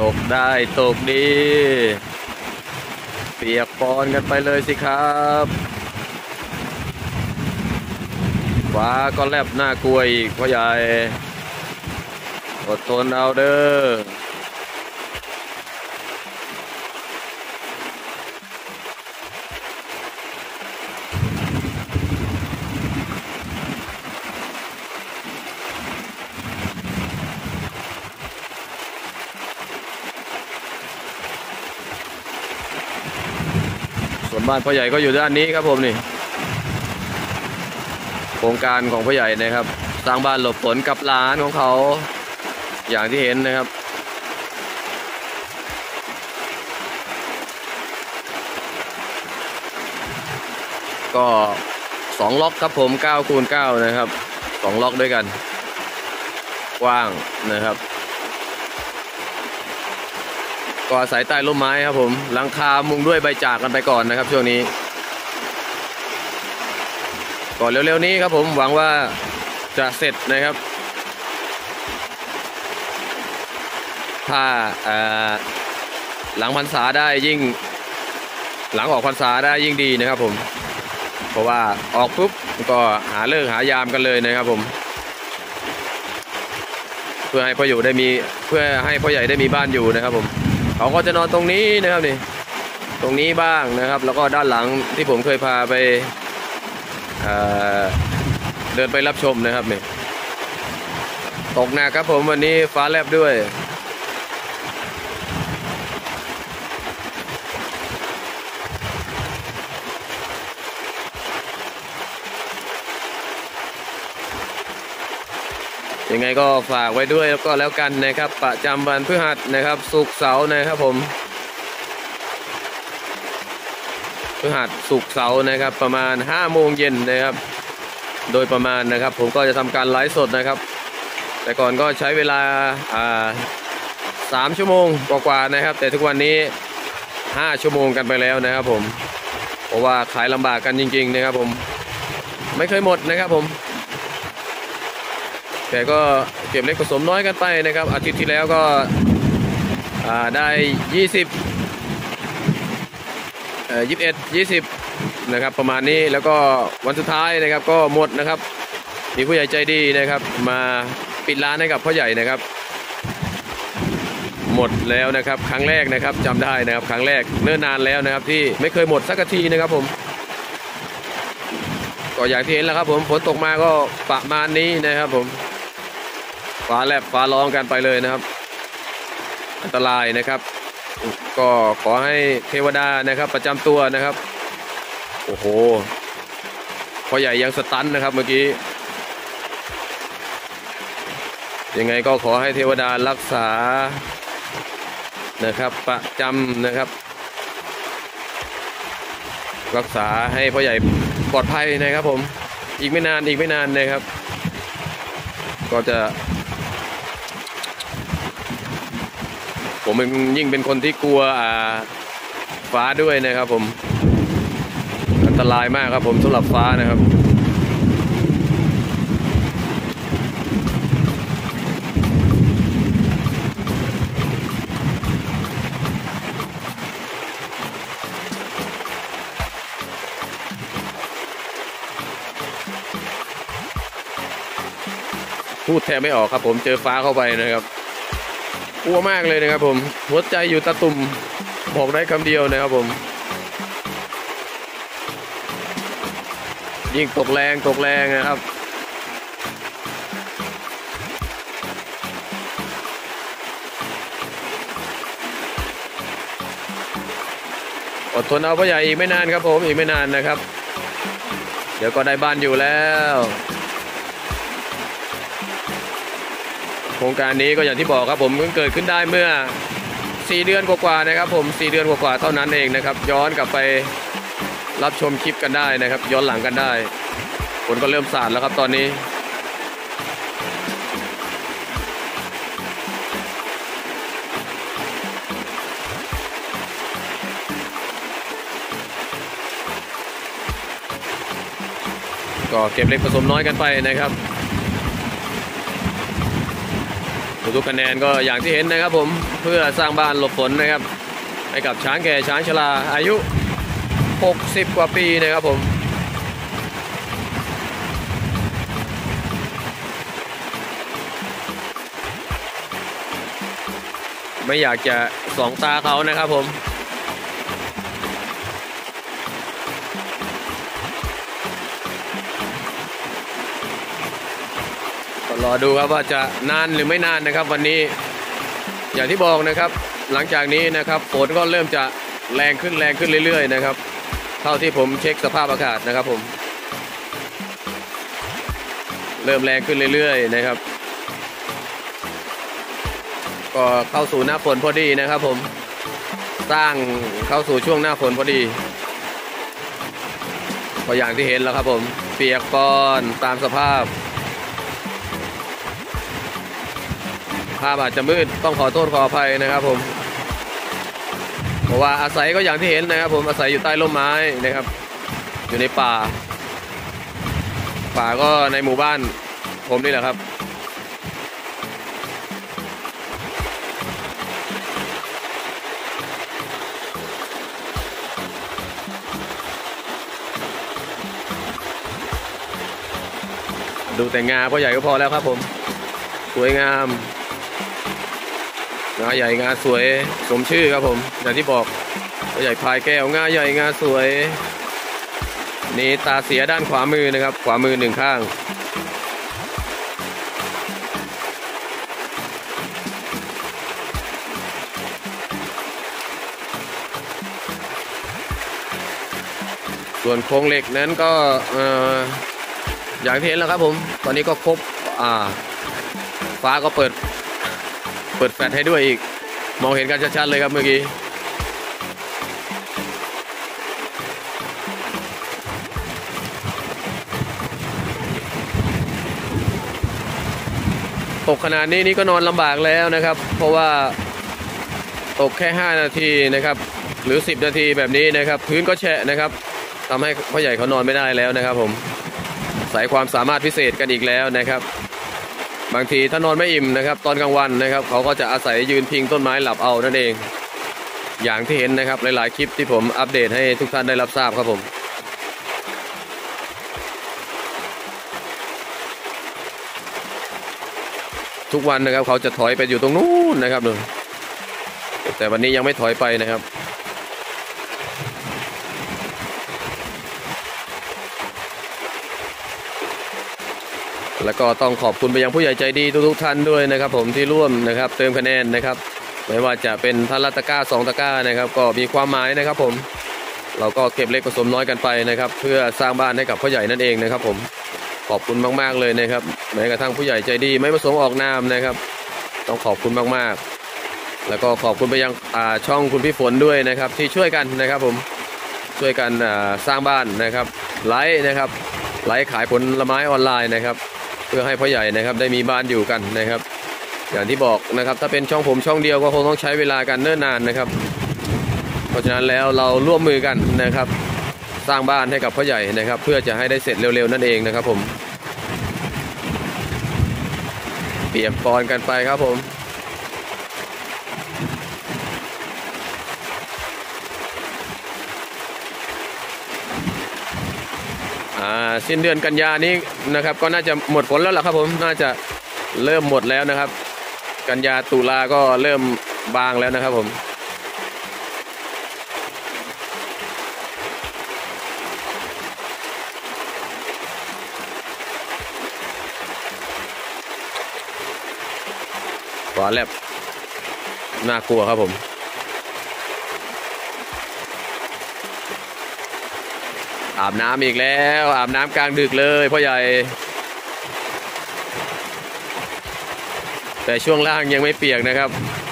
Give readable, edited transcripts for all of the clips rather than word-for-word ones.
กได้ตกดีเปียกปอนกันไปเลยสิครับฟ้าก็แลบน่ากลัวอีกพ่อใหญ่อดทนเอาเด้อส่วนบ้านพ่อใหญ่ก็อยู่ด้านนี้ครับผมนี่โครงการของพ่อใหญ่นะครับสร้างบ้านหลบฝนกับหลานของเขาอย่างที่เห็นนะครับก็2ล็อกครับผม9x9นะครับ2ล็อกด้วยกันกว้างนะครับก็อาศัยใต้ร่มไม้ครับผมหลังคามุงด้วยใบจากกันไปก่อนนะครับช่วงนี้ก่อนเร็วๆนี้ครับผมหวังว่าจะเสร็จนะครับถ้าหลังพรรษาได้ยิ่งหลังออกพรรษาได้ยิ่งดีนะครับผมเพราะว่าออกปุ๊บก็หาเลิกหายามกันเลยนะครับผมเพื่อให้พ่ออยู่ได้มีเพื่อให้พ่อใหญ่ได้มีบ้านอยู่นะครับผมเขาก็จะนอนตรงนี้นะครับนี่ตรงนี้บ้างนะครับแล้วก็ด้านหลังที่ผมเคยพาไปเดินไปรับชมนะครับนี่ตกหนักครับผมวันนี้ฟ้าแลบด้วยยังไงก็ฝากไว้ด้วยแล้วก็แล้วกันนะครับประจำวันพฤหัสนะครับศุกร์เสาร์นะครับผมพฤหัสศุกร์เสาร์นะครับประมาณ5 โมงเย็นนะครับโดยประมาณนะครับผมก็จะทำการไลฟ์สดนะครับแต่ก่อนก็ใช้เวลา3 ชั่วโมงกว่าๆนะครับแต่ทุกวันนี้5 ชั่วโมงกันไปแล้วนะครับผมเพราะว่าขายลำบากกันจริงๆนะครับผมไม่เคยหมดนะครับผมแต่ก็เก็บเล็กผสมน้อยกันไปนะครับอาทิตย์ที่แล้วก็ได้20 21 20นะครับประมาณนี้แล้วก็วันสุดท้ายนะครับก็หมดนะครับมีผู้ใหญ่ใจดีนะครับมาปิดร้านให้กับพ่อใหญ่นะครับหมดแล้วนะครับครั้งแรกนะครับจำได้นะครับครั้งแรกเนิ่นนานแล้วนะครับที่ไม่เคยหมดสักทีนะครับผมก็อย่างที่เห็นแล้วครับผมฝนตกมาก็ประมาณนี้นะครับผมฟ้าแลบฟ้าร้องกันไปเลยนะครับอันตรายนะครับก็ขอให้เทวดานะครับประจำตัวนะครับโอ้โหพ่อใหญ่ยังสตันนะครับเมื่อกี้ยังไงก็ขอให้เทวดารักษานะครับประจำนะครับรักษาให้พ่อใหญ่ปลอดภัยนะครับผมอีกไม่นานนะครับก็จะผมยิ่งเป็นคนที่กลัวฟ้าด้วยนะครับผมอันตรายมากครับผมสำหรับฟ้านะครับพูดแทบไม่ออกครับผมเจอฟ้าเข้าไปนะครับกลัวมากเลยนะครับผมหัวใจอยู่ตะตุ่มบอกได้คำเดียวนะครับผมยิ่งตกแรงนะครับอดทนเอาพ่อใหญ่อีกไม่นานครับผมอีกไม่นานนะครับเดี๋ยวก็ได้บ้านอยู่แล้วโครงการนี้ก็อย่างที่บอกครับผมเพิ่งเกิดขึ้นได้เมื่อ4 เดือนกว่าๆนะครับผม4 เดือนกว่าๆเท่านั้นเองนะครับย้อนกลับไปรับชมคลิปกันได้นะครับย้อนหลังกันได้ฝนก็เริ่มสาดแล้วครับตอนนี้ก็เก็บเล็กผสมน้อยกันไปนะครับทุกคะแนนก็อย่างที่เห็นนะครับผมเพื่อสร้างบ้านหลบฝนนะครับให้กับช้างแก่ช้างชราอายุ60 กว่าปีนะครับผมไม่อยากจะส่องตาเขานะครับผมรอดูครับว่าจะนานหรือไม่นานนะครับวันนี้อย่างที่บอกนะครับหลังจากนี้นะครับฝนก็เริ่มจะแรงขึ้นเรื่อยๆนะครับเท่าที่ผมเช็คสภาพอากาศนะครับผมเริ่มแรงขึ้นเรื่อยๆนะครับก็เข้าสู่หน้าฝนพอดีนะครับผมสร้างเข้าสู่ช่วงหน้าฝนพอดีก็อย่างที่เห็นแล้วครับผมเปียกปอนตามสภาพอาจจะมืดต้องขอโทษขออภัยนะครับผมเพราะว่าอาศัยก็อย่างที่เห็นนะครับผมอาศัยอยู่ใต้ร่มไม้นะครับอยู่ในป่าก็ในหมู่บ้านผมนี่แหละครับดูแต่งาพ่อใหญ่ก็พอแล้วครับผมสวยงามงาใหญ่งาสวยสมชื่อครับผมอย่างที่บอกพ่อใหญ่พายแก้วงาใหญ่งาสวยนี่ตาเสียด้านขวามือนะครับขวามือหนึ่งข้างส่วนโครงเหล็กนั้นก็อย่างที่เห็นแล้วครับผมตอนนี้ก็ครบฟ้าก็เปิดแฟลชให้ด้วยอีกมองเห็นกันชัดๆเลยครับเมื่อกี้ตกขนาดนี้นี่ก็นอนลำบากแล้วนะครับเพราะว่าตกแค่5 นาทีนะครับหรือ10 นาทีแบบนี้นะครับพื้นก็แฉะนะครับทำให้พ่อใหญ่เขานอนไม่ได้แล้วนะครับผมใส่ความสามารถพิเศษกันอีกแล้วนะครับบางทีถ้านอนไม่อิ่มนะครับตอนกลางวันนะครับเขาก็จะอาศัยยืนพิงต้นไม้หลับเอานั่นเองอย่างที่เห็นนะครับหลายๆคลิปที่ผมอัปเดตให้ทุกท่านได้รับทราบครับผมทุกวันนะครับเขาจะถอยไปอยู่ตรงนู้นนะครับหนึ่งแต่วันนี้ยังไม่ถอยไปนะครับแล้วก็ต้องขอบคุณไปยังผู้ใหญ่ใจดีทุกท่านด้วยนะครับผมที่ร่วมนะครับเติมคะแนนนะครับไม่ว่าจะเป็นท่านละตะกร้า2 ตะกร้านะครับก็มีความหมายนะครับผมเราก็เก็บเล็กผสมน้อยกันไปนะครับเพื่อสร้างบ้านให้กับพ่อใหญ่นั่นเองนะครับผมขอบคุณมากๆเลยนะครับแม้กระทั่งผู้ใหญ่ใจดีไม่ประสงค์ออกนามนะครับต้องขอบคุณมากๆแล้วก็ขอบคุณไปยังช่องคุณพี่ฝนด้วยนะครับที่ช่วยกันนะครับผมช่วยกันสร้างบ้านนะครับไลฟ์นะครับไลฟ์ขายผลไม้ออนไลน์นะครับเพื่อให้พ่อใหญ่นะครับได้มีบ้านอยู่กันนะครับอย่างที่บอกนะครับถ้าเป็นช่องผมช่องเดียวก็คงต้องใช้เวลากันเนิ่นนานนะครับเพราะฉะนั้นแล้วเราร่วมมือกันนะครับสร้างบ้านให้กับพ่อใหญ่นะครับเพื่อจะให้ได้เสร็จเร็วๆนั่นเองนะครับผมเปียกปอนกันไปครับผมสิ้นเดือนกันยานี้นะครับก็น่าจะหมดฝนแล้วล่ะครับผมน่าจะเริ่มหมดแล้วนะครับกันยาตุลาก็เริ่มบางแล้วนะครับผมฟ้าแลบน่ากลัวครับผมอาบน้ำอีกแล้วอาบน้ำกลางดึกเลยพ่อใหญ่แต่ช่วงล่างยังไม่เปียกนะครับ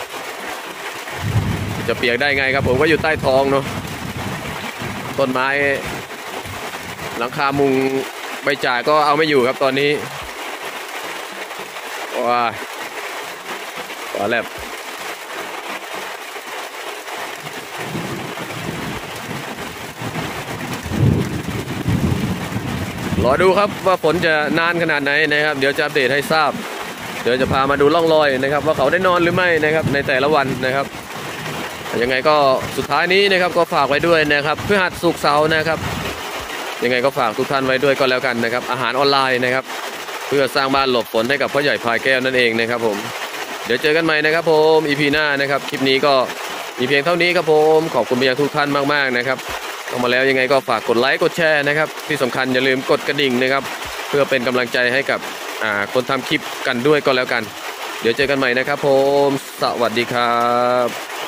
จะเปียกได้ไงครับผมก็อยู่ใต้ท้องเนาะต้นไม้หลังคามุงใบจากก็เอาไม่อยู่ครับตอนนี้ว้าฟ้าแลบรอดูครับว่าฝนจะนานขนาดไหนนะครับเดี๋ยวจะอัปเดตให้ทราบเดี๋ยวจะพามาดูร่องรอยนะครับว่าเขาได้นอนหรือไม่นะครับในแต่ละวันนะครับยังไงก็สุดท้ายนี้นะครับก็ฝากไว้ด้วยนะครับพฤหัสศุกร์เสาร์นะครับยังไงก็ฝากทุกท่านไว้ด้วยก็แล้วกันนะครับอาหารออนไลน์นะครับเพื่อสร้างบ้านหลบฝนให้กับพ่อใหญ่พายแก้วนั่นเองนะครับผมเดี๋ยวเจอกันใหม่นะครับผม EP หน้านะครับคลิปนี้ก็มีเพียงเท่านี้ครับผมขอบคุณไปยังทุกท่านมากๆนะครับเข้ามาแล้วยังไงก็ฝากกดไลค์กดแชร์นะครับที่สำคัญอย่าลืมกดกระดิ่งนะครับเพื่อเป็นกำลังใจให้กับคนทำคลิปกันด้วยก็แล้วกันเดี๋ยวเจอกันใหม่นะครับผมสวัสดีครับ